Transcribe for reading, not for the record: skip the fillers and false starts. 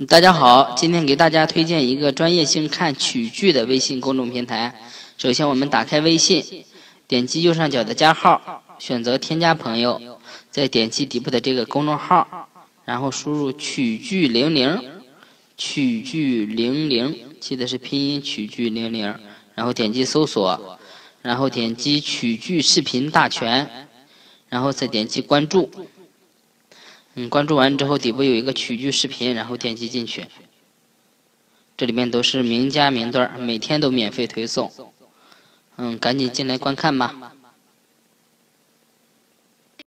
大家好，今天给大家推荐一个专业性看曲剧的微信公众平台。首先我们打开微信，点击右上角的加号，选择添加朋友，再点击底部的这个公众号，然后输入曲剧00，曲剧00，记得是拼音曲剧00，然后点击搜索，然后点击曲剧视频大全，然后再点击关注。关注完之后，底部有一个曲剧视频，然后点击进去。这里面都是名家名段，每天都免费推送。赶紧进来观看吧。